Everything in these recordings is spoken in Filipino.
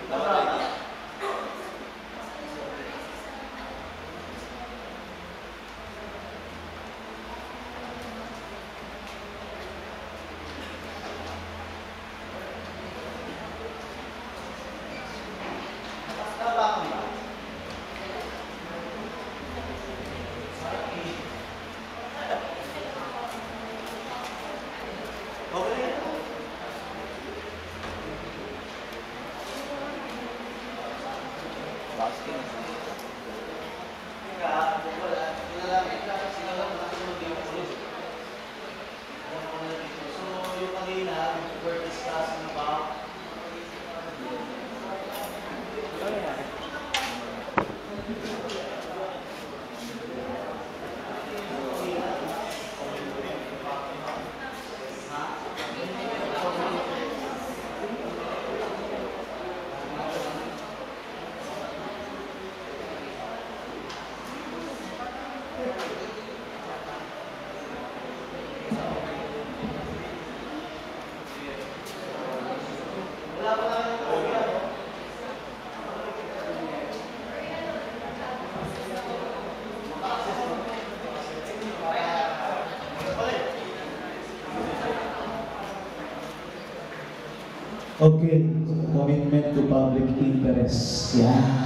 Okay, commitment to public interest. Yeah.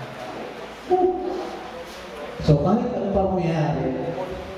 So kahit ano pa mangyari,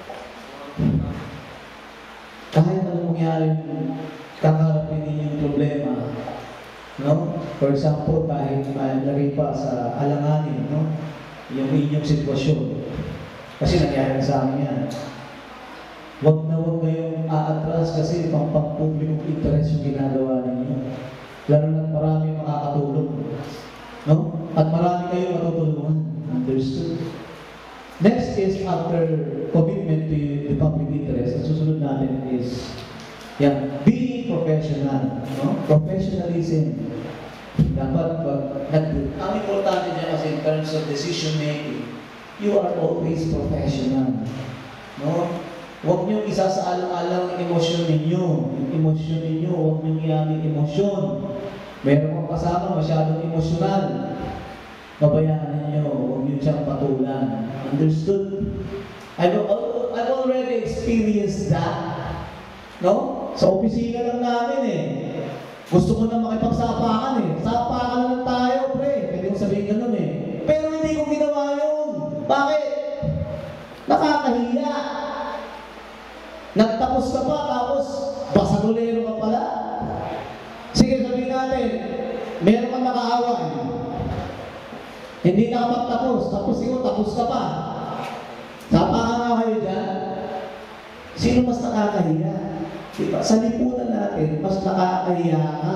kakaharapin ninyong problema, no? For example, kahit malagay pa sa alanganin, no? Yung inyong sitwasyon. Kasi nangyari sa amin yan. Huwag na huwag kayong aatras kasi pang-publikong interest yung ginagawa ninyo. Lalo na marami makakatulong. No? At marami kayong matutulungan. Understood? Next is after commitment to the public interest. Ang susunod natin is being professional. No? Professionalism. Dapat ang importante niya kasi in terms of decision making, you are always professional. No? Huwag niyong isasaalang-alang ang emosyon ninyo. Yung emosyon ninyo, huwag niyong iyaming emosyon. Meron kang kasama masyadong emosyonal. Babayaan ninyo, huwag niyo siyang patulan. Understood? I've already experienced that. No? Sa opisina lang namin Gusto ko na makipagsapakan Sapakan na lang tayo, pre. Pwede kong sabihin ganun Pero hindi ko ginawa yun. Bakit? Nakakahiya. Nagtapos ka pa, tapos basadolero ka pala. Sige, sabihin natin, meron kang nakaaway. Hindi nakapagtapos, tapos ikaw tapos ka pa. Sapakan nga kayo dyan. Sino mas nakakahiya? Diba? Sa lipunan natin, mas nakakahiya ka.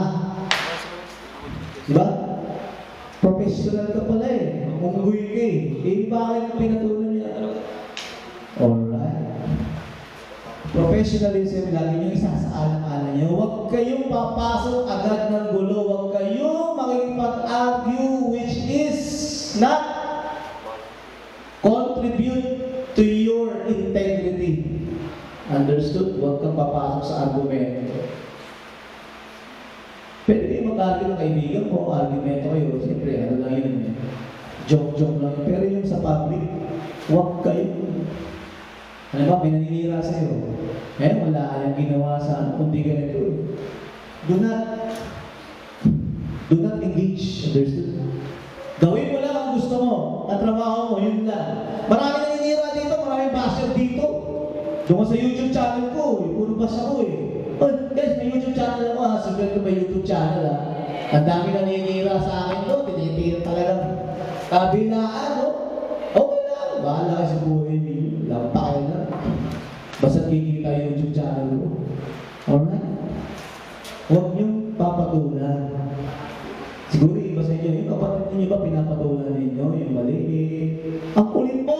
Diba? Professional ka pala Unggoy ka bakit ang pinatunan niya? Alright. Professionalism, lagi nyo isasaalang-alang nyo. Huwag kayong papasok agad ng gulo. Huwag kayong makikipag-argue which is not contribute to your integrity. Understood? Huwag kang papasok sa argumento. Pwede kayo mag-argue ng kaibigan ko, argumento kayo. Siyempre, ano lang yun. Joke-joke lang yun. Pero yung sa public, huwag kayo. Ano ba, may naninira sa'yo. Wala kayang ginawa sa kundi ganito. Do not engage. Understood? Gawin mo lang ang gusto mo. Ang trabaho mo, yun lang. Marami naninira dito, marami basher dito. Doon sa YouTube channel ko, puro bash ako guys, may YouTube channel ako Subscribe ko may YouTube channel Ang dami naninira sa akin doon. Tinitira talagang kabilaan Okay lang. Bahala kayo sa buhay niyo. Lampay na. Basta kikita yung YouTube channel ko. Alright? Huwag niyong papatulan. Siguro iba sa inyo, yung kapatid ninyo ba pinapatulan ninyo? Yung maliit. Ang kulit mo!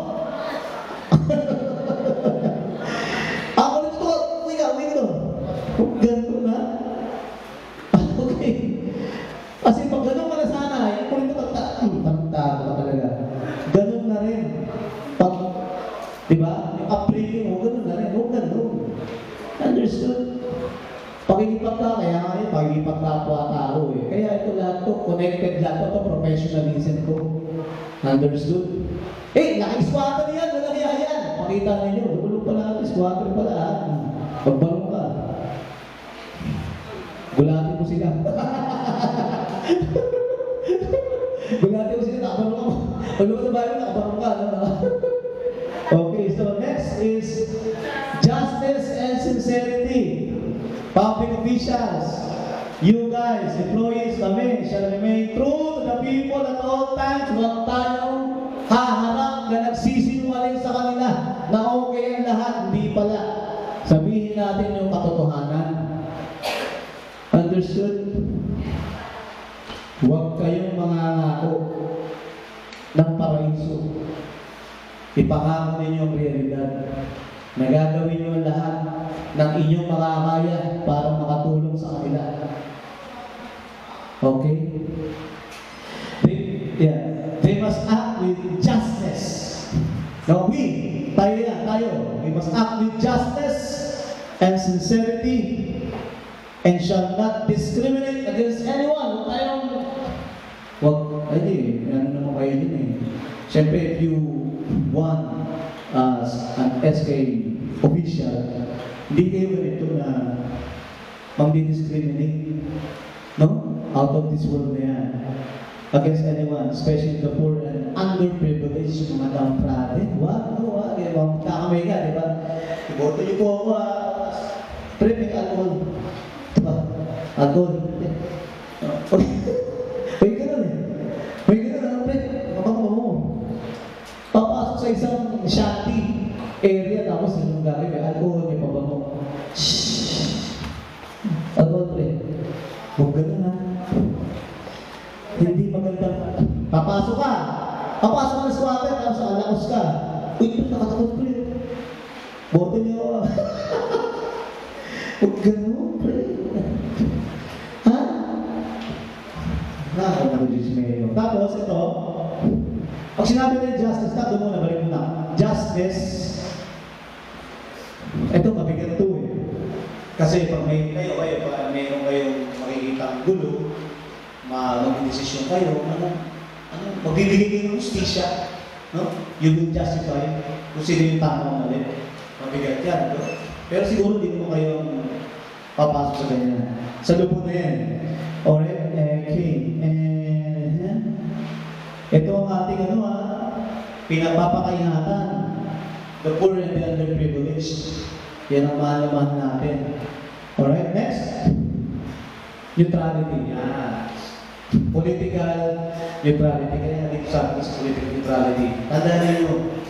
Ang kulit ko! Uwi ka doon. Ganito na. Okay. Kasi pag ganun ka na sana, yung kulit mo tagtago ka talaga. Ganun na rin. Pag, diba? Yung upbringing mo, ganun na rin. Huwag ganun. Understood? Pakikipagka, kaya nga yun, pakikipagkapwa-tao Kaya ito lahat to, connected lahat to, professionalism ko. Understood? Naka-squatter yan, walang yan. Pakita ninyo, lulog pala, squatter pala. Pagbalong ka. Gulatin mo sila. Gulatin mo sila, nakabalong ka. Pag lumang sa bayo, nakabalong ka. Okay, so next is justice and sincerity. Public officials, you guys, employees kami, shall remain true to the people at all times. Huwag tayong haharap na nagsisinungaling sa kanila na okay ang lahat, hindi pala. Sabihin natin yung katotohanan. Understood? Huwag kayong mangangako ng paraiso. Ipangako ninyo ang realidad. Nagagawin nyo ang lahat ng inyong makakaya para makatulong sa kanila. Okay? They must act with justice. Now tayo, we must act with justice and sincerity and shall not discriminate against anyone. Ano naman kayo din eh. Siyempre, if you want as an SK official, hindi kayo ganito na mag-discriminate, no? Out of this world na yan. Against anyone, especially the poor and underprivileged, mga downtrodden. Wag, kakamay ka, di ba? Iboto niyo po ako, pre, may alcohol. Diba? Alcohol. May ganun eh. May ganun, pre, mababa mo. Papasok sa isang shanty area, tapos yung gagawin, may alcohol, may pabango. Shhh! Alcohol, pre. Huwag ganun ha. Hindi maganda. Papasok ka na squatter, tapos alakos ka. Uy, nakatakot, pre. Boto niyo. Huwag ganun, pre. Ha? Nakakapag-dismayo. Tapos, ito, pag sinabi na justice, doon muna, balik muna. Justice, ito, mabigat ito eh. Kasi pag mayroon kayong makikita ang gulo, mag-desisyon kayo, magbibigay kayo ng justisya, no? You will justify kung sino yung tama o mali. Mabigat yan, no? Pero siguro hindi mo kayong papasok sa ganyan. Sa lupon na yan. Alright? Okay. Ito ang ating pinagpapakaingatan. The poor and the underprivileged. Yan ang mahal natin. Alright? Next. Neutrality. Political neutrality. Kaya dito sa atin sa political neutrality. Tandaan niyo,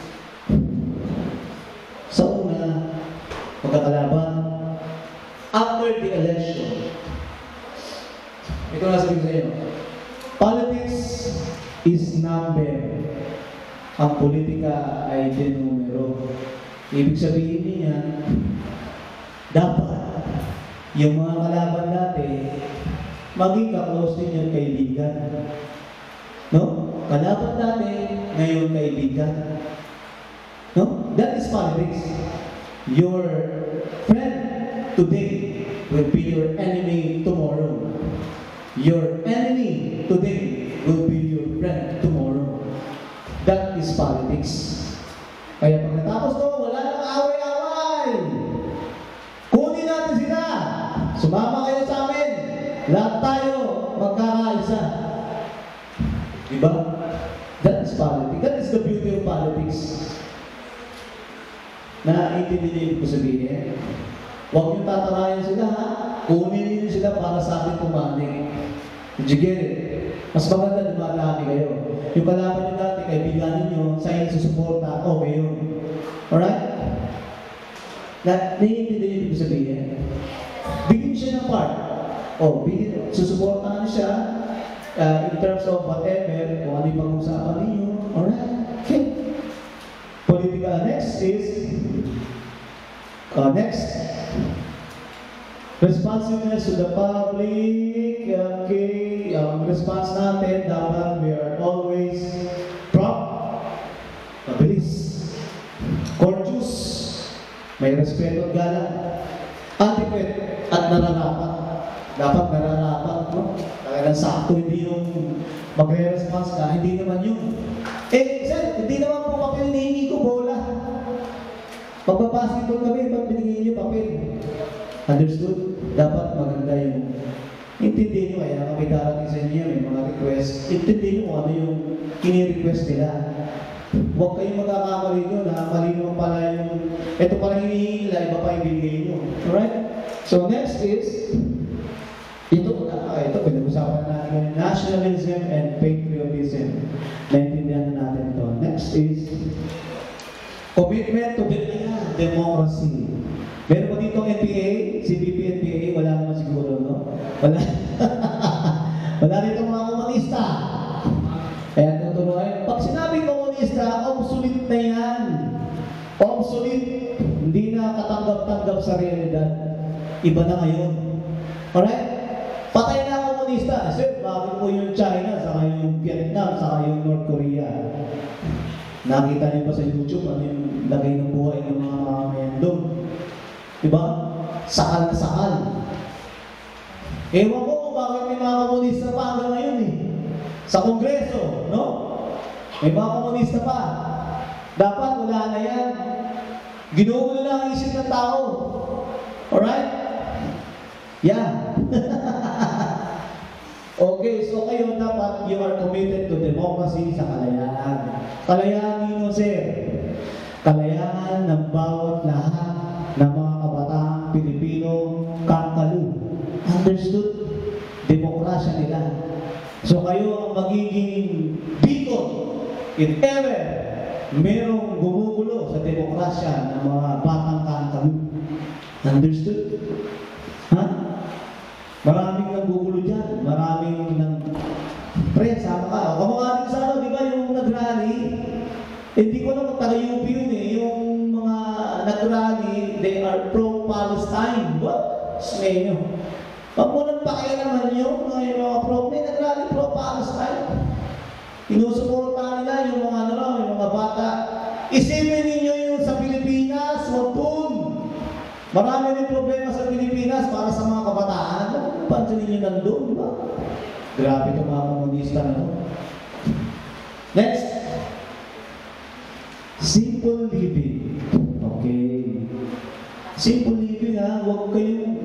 sa una, magkakalaban, after the election, ito na sabihin sa inyo, politics is number. Ang politika ay denumero. Ibig sabihin niya, dapat yung mga kalaban natin maging ka-close din yung kaibigan. No? Kalaban natin, ngayon kaibigan. No? That is politics. Your friend today will be your enemy tomorrow. Your enemy today will be your friend tomorrow. That is politics. Kaya pag natapos to, wala nang away-away. Kunin natin sila. Sumama kayo sa amin. Lahat tayo magkakaisa. Diba? That is politics. That is the beauty of politics. Naiintindihan ko sabihin. Huwag niyong tatarayan sila, ha? Kunin niyo sila para sa ating pumaning. Did you get it? Mas maganda dumadami kayo. Yung kalaban niyo dati, kaibigan niyo, sa inyo susuporta, okay yun. Alright? Naiintindihan ko sabihin. Bigyan siya ng part. Susuportahan siya in terms of whatever, kung ano yung pag-usapan ninyo. Alright? Okay. Political next is responsiveness to the public. Okay, response natin dapat we are always prompt, mabilis, courteous, may respeto at galang, adequate at nararapat. Dapat nararapat, no? Talagang sakto, hindi yung magre-response ka, hindi naman yun. Sir, hindi naman po papel hinihingi ko, bola. Pagpapasketball kami, ba't binigyan niyo papel? Understood? Dapat maganda yung intindihin nyo, kaya kami darating sa inyo, may mga request, intindihin nyo kung ano yung kini-request nila. Huwag kayong magkakamali nyo na mali naman pala yung ito pala hinihingi nila, iba pa yung binigay nyo. Alright? So next is ito pinag-usapan natin yung nationalism and patriotism. Naintindihan na natin ito. Next is commitment to democracy. Meron po dito NPA, CBP NPA, wala naman siguro, no? Wala. Wala dito mga komunista. Kaya tuturuan, pag sinabing komunista, obsolete na yan. Obsolete. Hindi na katanggap-tanggap sa realidad. Iba na ngayon. Alright? Patay na ang komunista. Sir, bakit po yung China, saka yung Vietnam, saka yung North Korea? Nakita niyo pa sa YouTube ano yung lagay ng buhay ng mga mamamayan doon. Diba? Sakal na sakal. Ewan ko kung bakit may mga komunista pa hanggang ngayon eh. Sa Kongreso, no? May mga komunista pa. Dapat wala na yan. Ginuulo lang ang isip ng tao. Alright? Yeah. Okay, so kayo dapat you are committed to democracy sa kalayaan. Kalayaan nino, sir. Kalayaan ng bawat lahat ng mga kabataang Pilipino kangkalu. Understood? Demokrasya nila. So kayo ang magiging beacon if ever merong gumugulo sa demokrasya ng mga batang kangkalu. Understood? Ha? Maraming nanggugulo dyan. Maraming nang... Pre, sama ka. O kamukha din sa ano, di ba yung nag-rally? Hindi ko naman taga-UP yun eh. Yung mga nag-rally, they are pro-Palestine. What? Snay nyo. Pag mo nang pakaya naman yun, yung mga may nag-rally pro-Palestine. Inusuporta nila yung mga ano, yung mga bata. Isipin ninyo yung sa Pilipinas, wag dun. Marami rin problema sa Pilipinas para sa mga kabataan. Pansin ninyo nandun, di ba? Grabe itong mga komunista na to. Next. Simple living. Okay. Simple living ha, huwag kayong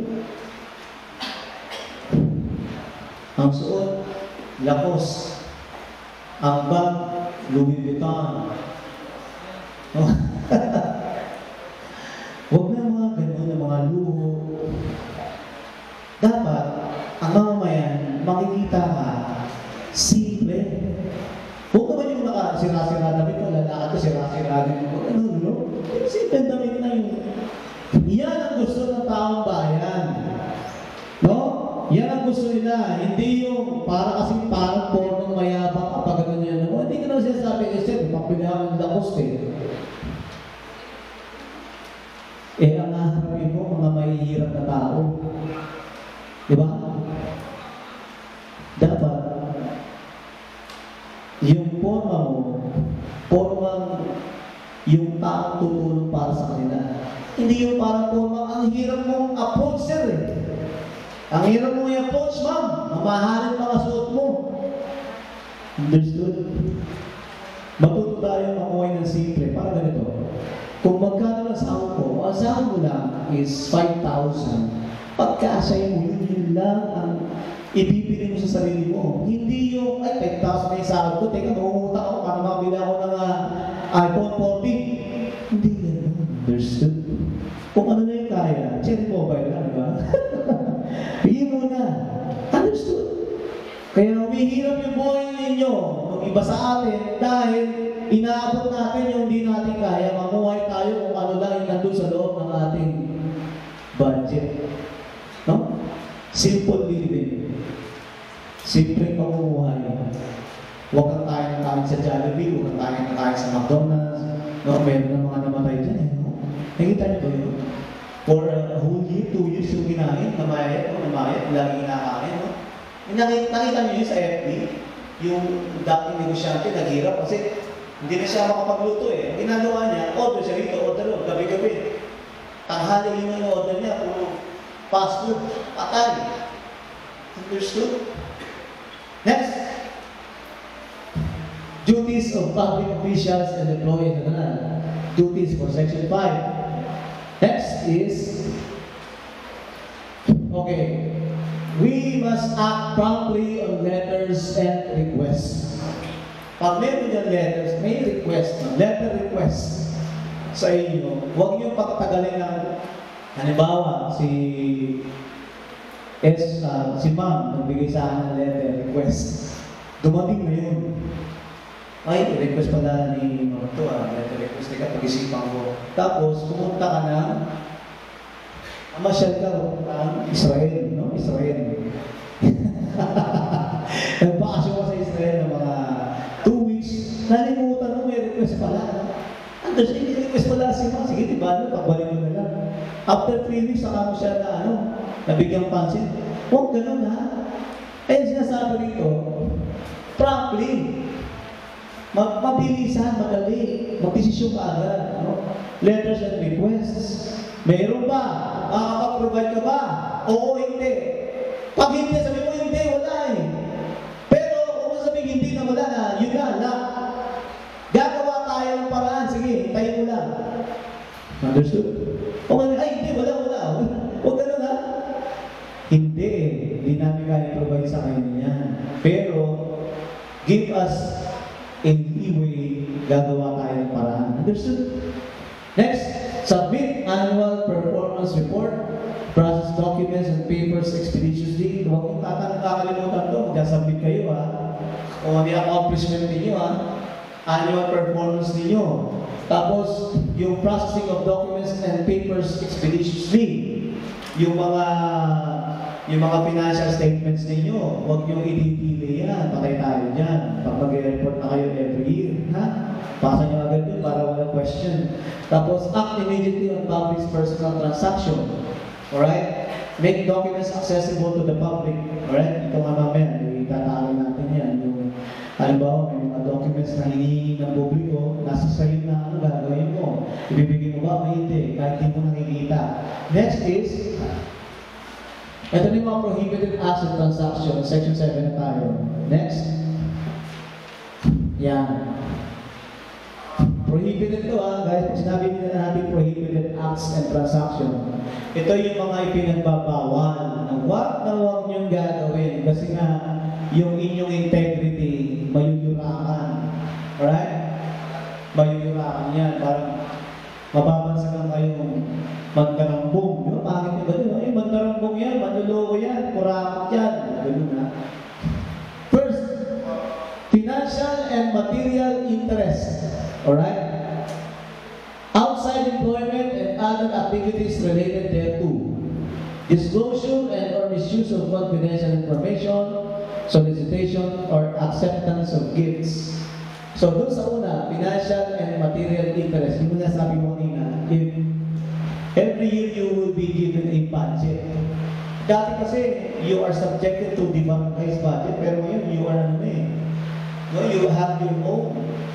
ang suot, Lacoste. Ang bag, Louis Vuitton. Huwag na mga ganun na mga luho. Dapat, ang mamamayan, makikita ka, simple. Huwag naman yung nakasira-sira damit mo, lalakad ko, sira-sira damit mo, ano, no? Simple damit na yun. Yan ang gusto ng taong bayan. No? Yan ang gusto nila. Hindi yung para kasing parang pornong mayabang kapag gano'n yan. No? Hindi ka naman sinasabi, sir, magpinahan ng Lacoste. Ang haharapin mo, mga mahihirap na tao. Diba? Dapat, yung forma mo, formang yung taong tutulong para sa kanila. Hindi yung parang forma, ang hirap mong approach, sir eh. Ang hirap mong i-approach, ma'am. Mamahalin mga suot mo. Understood? Matuto tayo makuhay ng simple. Para ganito. Kung magkano ang sahod ko, ang sahod mo lang is 5,000. Pagkasay mo, yun lang ang ibibili mo sa sarili mo. Hindi yung, ay, 5,000 na yung sahod ko. Teka, mangungutang ako, paano makabili ako ng iPhone 14? Hindi yan. Understood? Kung ano na yung kaya, cherry mobile lang, di ba? Bigyan mo na. Understood? Kaya humihirap yung buhay ninyo, mag-iba sa atin, dahil inaabot natin yung di natin kaya, mamuhay tayo kung ano lang yung nandun sa loob ng ating budget. No? Simple living. Simple pamumuhay. Huwag kang tayo ng kain sa Jollibee, huwag kang tayo ng kain sa McDonald's. No? Meron ng mga namatay dyan eh. No? Nakita niyo ba yun? For a whole year, 2 years yung kinain, namayat, lagi kinakain. No? Nakita niyo yun sa FB? Yung dating negosyante naghirap kasi hindi na siya makapagluto eh. Ang ginagawa niya, order siya rito, order ron, gabi-gabi. Tanghali yun yung order niya, puro fast food, patay. Understood? duties of public officials and employees. Duties for Section 5. Next is, okay, we must act promptly on letters and requests. Pag meron yung letters, may request, letter request sa inyo. Huwag niyong pagtagalin ng, halimbawa, si ma'am, nagbigay sa akin ng letter request. Dumating na yun. Ay, request pala ni Ma'am to, letter request, teka, pag-isipan ko. Tapos, pumunta ka na, masyal ka ng Israel, no? Israel. Nagbakasyon ka sa Israel ng mga 2 weeks, nalimutan mo, may request pala. Andun siya, may request pala si Ma'am. Sige, diba, pagbalik mo na lang. After 3 weeks, saka mo siya na, nabigyan pansin. Huwag ganun, ha? Ayun sinasabi rito, promptly. Mabilisan, madali. Magdesisyon ka agad. Letters and requests. Mayroon ba? Makakapag-provide ka ba? Oo, hindi. Pag hindi, sabi mo, hindi, wala eh. Pero kung sabi hindi na wala na, yun na. Gagawa tayo ng paraan. Sige, hintayin mo lang. Understood? O ay, hindi, wala. Huwag ganun, ha? Hindi namin kaya provide sa kanya. Pero, give us a leeway, gagawa tayo ng paraan. Understood? Next, submit annual performance report, process documents and papers expeditiously. Huwag yung kakalimutan to, mag-submit kayo, ha? O the accomplishment ninyo, ha? Annual performance ninyo. Tapos, yung processing of documents and papers expeditiously. Yung mga financial statements ninyo, huwag nyo i-delay yan. Patay tayo dyan. Pag mag-report na kayo every year, ha? Pasa nyo agad yun para walang question. Tapos, act immediately on public's personal transaction. Alright? Make documents accessible to the public. Alright? Ito nga mamaya, itatalo natin yan. Yung, halimbawa, may mga documents na hinihingi ng publiko, nasa sa'yo na gagawin mo. Ibibigay mo ba? May hindi. Kahit di mo nakikita. Next is, ito yung mga prohibited acts and transactions. Section 7 na tayo. Next. Yan. Prohibited ito, guys. Sinabi nila natin prohibited acts and transactions. Ito yung mga ipinagbabawal na huwag niyong gagawin. Kasi nga, yung inyong integrity, mayuyurakan. Alright? Mayuyurakan yan. Parang mababansagan kayong magkarambong. Di ba? Pangit nyo ba yun? Ay, magkarambong yan, manluloko yan, kurakot yan. Ganun na. First, financial and material interest. Alright? Outside employment and other activities related thereto. Disclosure and or misuse of confidential information, solicitation, or acceptance of gifts. So, doon sa una, financial and material interest. Yung nasabi mo kanina, if every year you will be given a budget. Dati kasi, you are subjected to the barangay's budget, pero ngayon, you are you have your own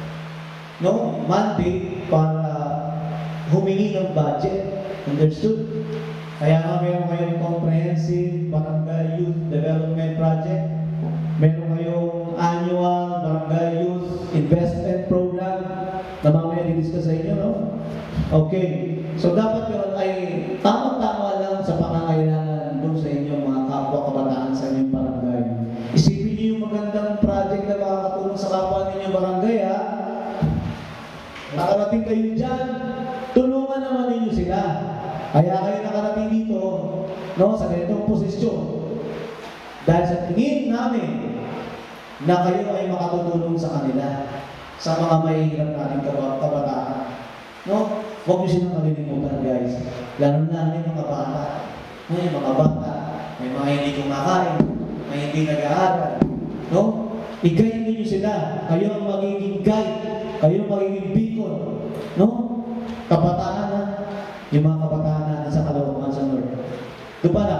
mandate para humingi ng budget. Understood? Kaya nga meron kayong comprehensive barangay youth development project. Meron kayong annual barangay youth investment program na mamaya i-discuss sa inyo, no? Okay. So, dapat yun ay tamang-tama lang sa pangangailangan doon sa inyong mga kapwa kabataan sa inyong barangay. Isipin niyo yung magandang project na makakatulong sa kapwa ninyong barangay, ha? Nakarating kayo dyan, tulungan naman ninyo sila. Kaya kayo nakarating dito, no, sa ganitong posisyon. Dahil sa tingin namin na kayo ay makatutulong sa kanila, sa mga mahihirap nating kabataan. No? Huwag niyo silang kalilimutan, guys. Lalo na yung mga bata. May mga bata, may mga hindi kumakain, may hindi nag-aaral. No? I-guide niyo sila. Kayo ang magiging guide. Kayo ang magiging beacon. No? Kabataan na. Yung mga kabataan natin sa Caloocan sa North. Doon pa na.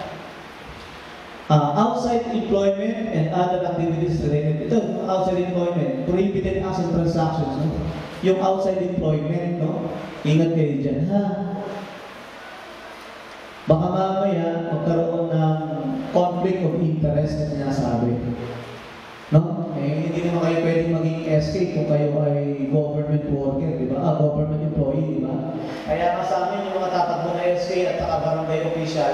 Outside employment and other activities related. Ito, outside employment. Prohibited acts and transactions. No? Yung outside employment, no? Ingat kayo dyan, ha? Baka mamaya magkaroon ng conflict of interest na sinasabi. No? Eh, hindi naman kayo pwedeng maging SK kung kayo ay government worker, di ba? Government employee, di ba? Kaya nga sa amin, yung mga tatakbo na SK at saka barangay official,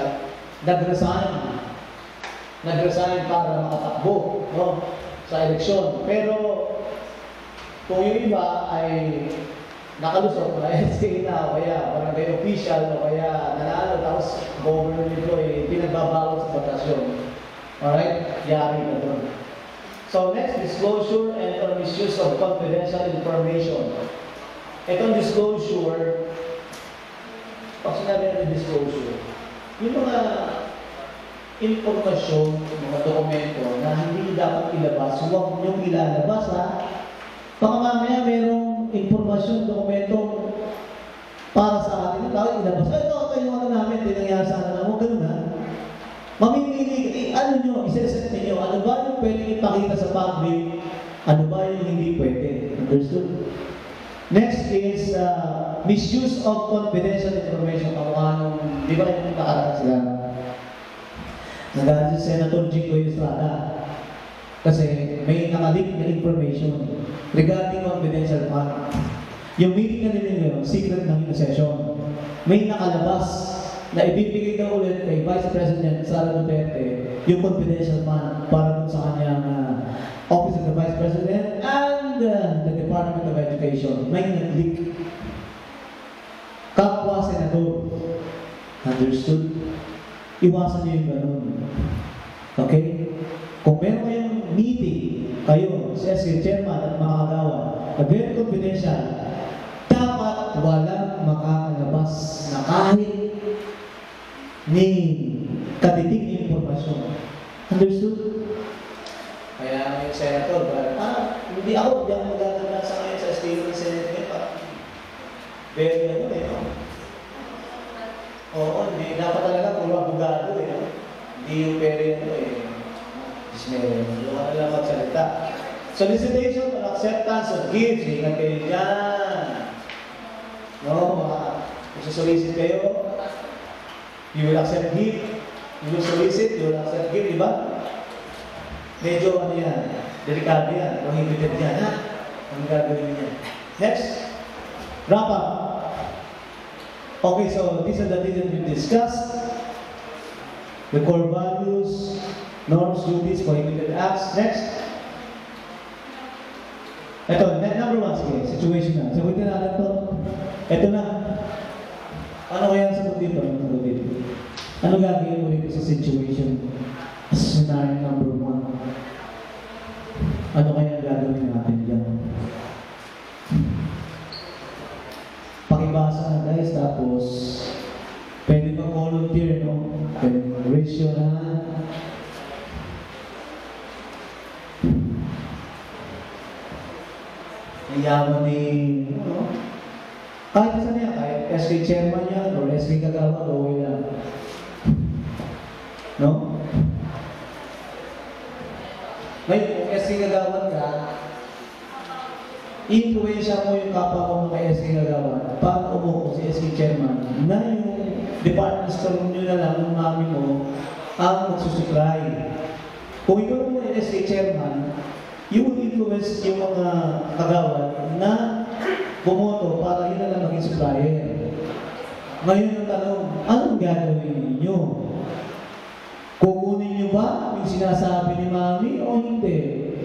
nag-resign para makatakbo, no? Sa eleksyon. Pero kung yung iba ay nakalusot na SK na, o kaya barangay official, o kaya nanalo, tapos government employee, pinagbabawal sa batas yun. Alright? Yari na doon. So next, disclosure and or misuse of confidential information. Itong disclosure, pag sinabi natin disclosure, yung mga impormasyon, mga dokumento na hindi dapat ilabas, huwag niyong ilalabas, ha? Baka mamaya merong impormasyon, dokumento para sa atin, tawag ilabas. Ito yung ano namin, tinangyari sa atin. Huwag ganun, ha? Mamimili, ano nyo, isa-set ninyo, ano ba yung pwedeng ipakita sa public, ano ba yung hindi pwede. Understood? Next is misuse of confidential information. Di ba yung nakaraan sila? Nagalit si Senator Jico Estrada kasi may nakalik na information regarding confidential fund. Yung meeting na nila yun, secret ng session, may nakalabas na ibibigay daw ulit kay Vice President Sara Duterte yung confidential fund para dun sa kanyang Office of the Vice President and the Department of Education. May nag-leak. Kapwa Senador. Understood? Iwasan niyo yung ganun. Okay? Kung meron kayong meeting, kayo, si SK Chairman at mga kagawa, na very confidential, dapat walang makakalabas na kahit ni katiting impormasyon. Understood? Kaya yung senator, hindi ako magaganda sa ngayon sa state ng Senate ngayon. Very ano eh, no? Oo, hindi. Dapat talaga puro abogado eh, no? Hindi yung peri ano eh. Dismeron. Yung ano lang magsalita. Solicitation or acceptance of gifts. Ingat kayo dyan. No? Kung solicit kayo, you will accept gift. You will solicit, you will accept gift, di ba? Medyo ano yan, delikado yan, prohibited yan, ha? Ang gagawin niya. Next, wrap up. Okay, so these are the things that we discussed. The core values, norms, duties, prohibited acts. Next. Ito, number one, sige, situation na. Sagutin natin ito. Ito na. Ano kaya ang sagot dito? Ano gagawin mo dito sa situation? Scenario number one. Ano kaya gagawin natin dyan? Pakibasa na guys, tapos pwede pa volunteer, no? Pwede raise your hand. Yaman ni, ano? Kahit saan yan, kahit SK Chairman yan, or SK Kagawad, okay lang. No? Ngayon, kung SK Kagawad ka, i-influensya mo yung kapwa mo kay SK Kagawad para umupo si SK Chairman na yung department store nyo na lang ng mami mo ang magsusupply. Kung ikaw mo yung SK Chairman, you will influence yung mga kagawad na bumoto para yun na lang maging supplier. Ngayon ang tanong, anong gagawin ninyo? Kukunin nyo ba yung sinasabi ni Mami o hindi?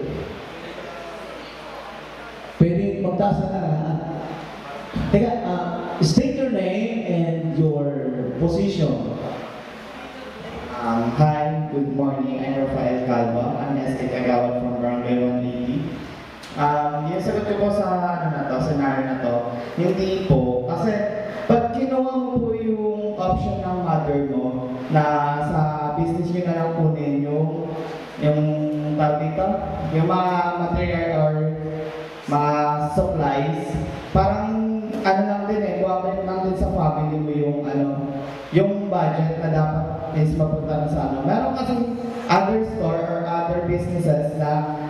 Pwede magtasa na. Teka, state your name and your position. Hi, good morning. I'm Rafael Calva. I'm SK Kagawad from Barangay 180. Yung sagot ko po sa scenario na to, yung tingin po, kasi pag kinuha mo po yung option ng mother mo na sa business nyo na lang kunin yung tawag dito, yung mga material or mga supplies, parang ano lang din eh, buwabalik lang din sa family mo yung budget na dapat is mapunta sa ano. Meron kasi other store or other businesses na